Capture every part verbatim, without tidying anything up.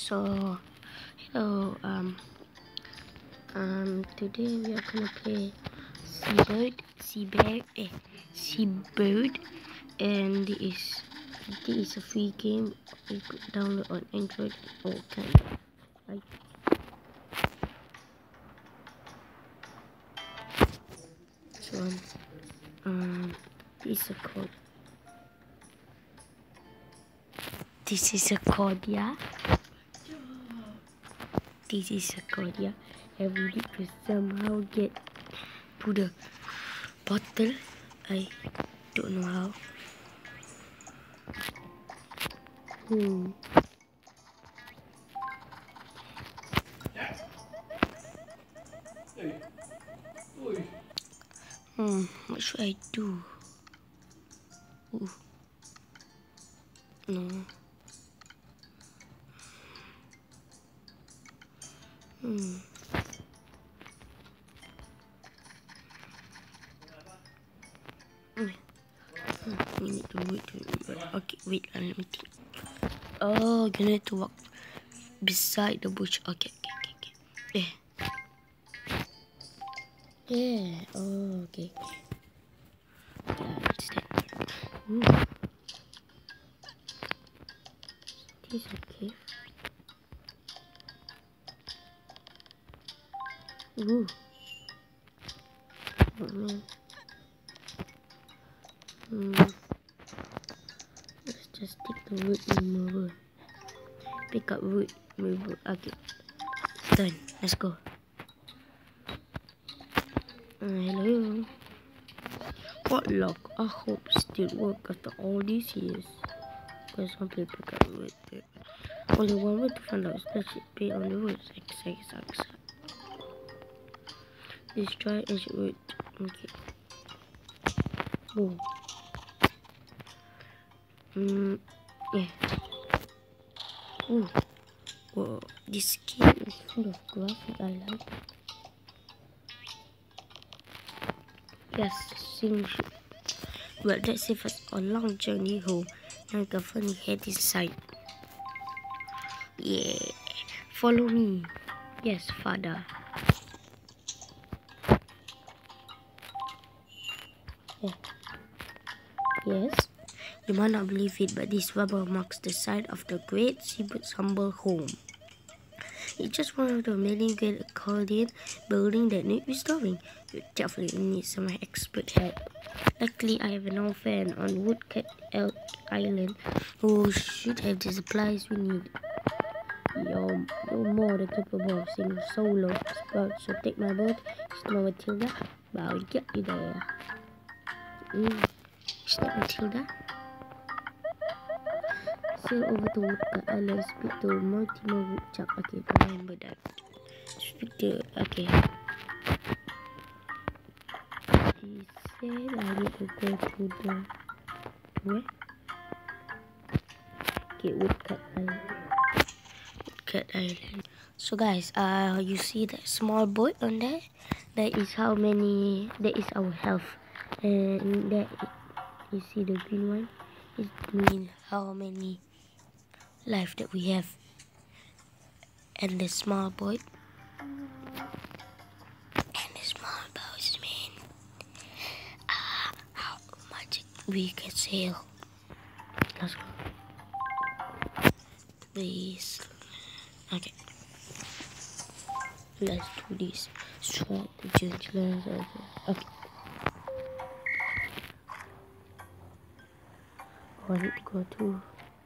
So, hello. Um, um, today we are gonna play seabeard, seabeard, eh, seabeard, and this is this is a free game. You could download on Android or can right. So, um, this is a code. This is a code, yeah. This is a code, yeah. And we need to somehow get to the bottle. I don't know how. Hmm. Hmm. What should I do? Ooh. No. Hmm. Hmm. We need to wait. Okay, wait. Let me think. Oh, you need to walk beside the bush. Okay, okay, okay, okay. Yeah. Yeah. Oh, okay. Yeah, it's that. Ooh. This is a cave. Ooh. Oh man. Hmm. Let's just take the wood remover. Pick up wood remover. Okay. It's done. Let's go. Uh, hello. What luck? I hope it still work after all these years. Because some people pick up wood. Only one way to find out is that it be on the woods. X, X, X. Destroy ancient wood. Okay. Boom. Mm, yeah. Ooh. Whoa. This game is full of graphic. I like it. Yes, seems. But let's save us a long journey home. Now the funny head inside. Yeah. Follow me. Yes, father. Yeah. Yes. You might not believe it, but this rubble marks the site of the great seabird's humble home. It's just one of the many great accordion buildings that need restoring. You definitely need some expert help. Luckily, I have an old friend on Woodcut Elk Island who should have the supplies we need. You're, you're more than capable of singing solo, Sprout, so take my word. It's not Matilda, but I'll get you there. Mm. It's not Matilda. Sail over to Woodcut Island, speak to Mortimer Woodchuck. Okay, remember that. Speak to, okay. He said I need to go to the, where? Okay, Woodcut Island. Woodcut Island. So guys, uh, you see that small boat on there? That is how many, that is our health. And that, you see the green one? It means how many life that we have. And the small boat. And the small boats mean uh, how much we can sail. Let's go. Please. Okay. Let's do this. Strategy. Okay. Oh, I need to go to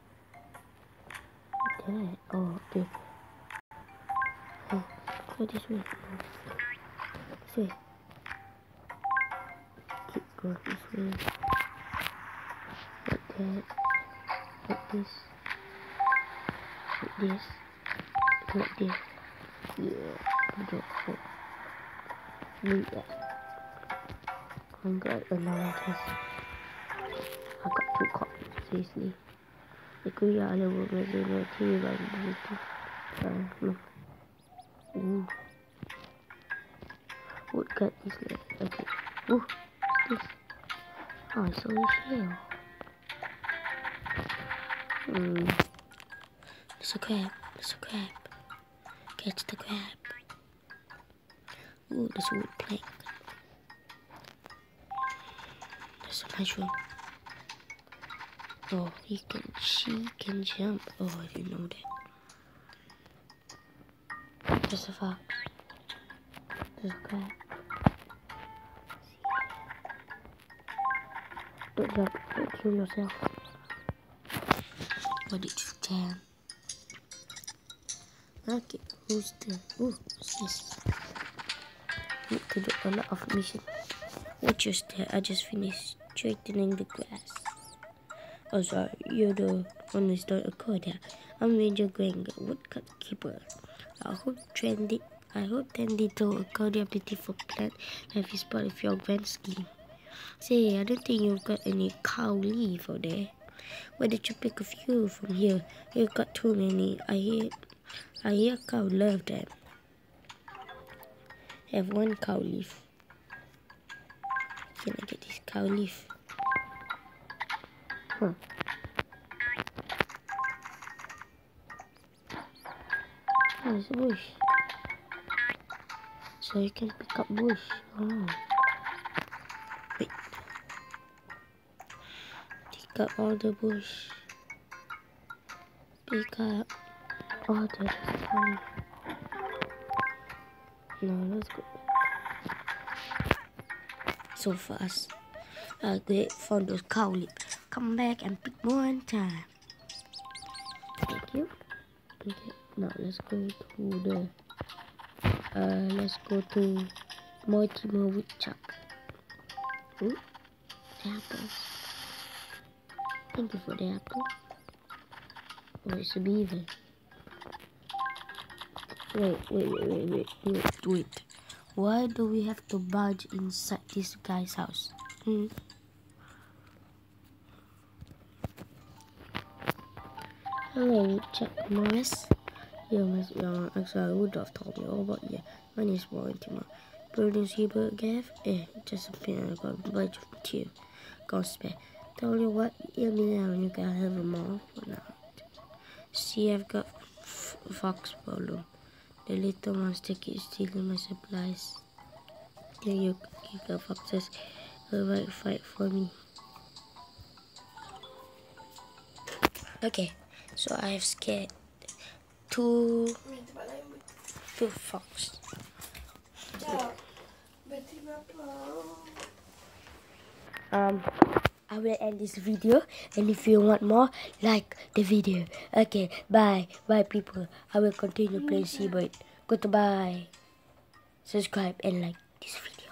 that. Oh, okay. Oh, go this way. This way. Keep going this way. Like that. Like this. Like this. Like this. Yeah. Go. Go. Move that. I'm good. Another test. I got two copies. Seriously. The Korea Island will make it more to you like the uh, no. Ooh. Woodcut is like, okay. Ooh, what's this? Oh, it's only shell. Hmm. It's a crab. There's a crab. Catch the crab. Ooh, there's a wood plank. There's a mushroom. Oh, he can, she can jump. Oh, I didn't know that. There's a fox. There's a crab. Don't jump, don't kill yourself. What did you jam? Okay, who's the... Ooh, what's this? Need to do a lot of mission. What just there? I just finished straightening the grass. Oh, sorry, you're the one who's doing a code there. I'm Ranger Granger, woodcut keeper. I hope trendy. I hope tending to a cordial beautiful plant life is part of your grand scheme. Say, I don't think you've got any cow leaf out there. Why did you pick a few from here? You've got too many. I hear, I hear cow love them. Have one cow leaf. Can I get this cow leaf? Huh. Oh, there's a bush. So you can pick up bush. Oh. Wait. Pick up all the bush. Pick up. Oh, there's a cow leaf. No, let's go. So fast. Uh, great, found those cow leaf. Come back and pick one time. Thank you. Okay, now let's go to the. Uh, let's go to Mortimer Woodchuck. Ooh, apple. Thank you for the apple. Oh, it's a beaver. Wait, wait, wait, wait, wait, wait, wait. Why do we have to barge inside this guy's house? Hmm. Hello, Woodchuck Morris. You must be on. Actually, I would have told you all about you. My name is Mortimer. Birding seabeard Gav? Eh, just a pin. I got a bunch of two. Go spare. Tell you what, hear me now and you can have them all for now. See, I've got f fox problem. The little monster keeps stealing my supplies. Then you, you got foxes. Will right fight for me. Okay, so I have scared two, two fox. Um, I will end this video, and if you want more, like the video. Okay, bye, bye people. I will continue playing Seabird. Goodbye. Subscribe and like this video.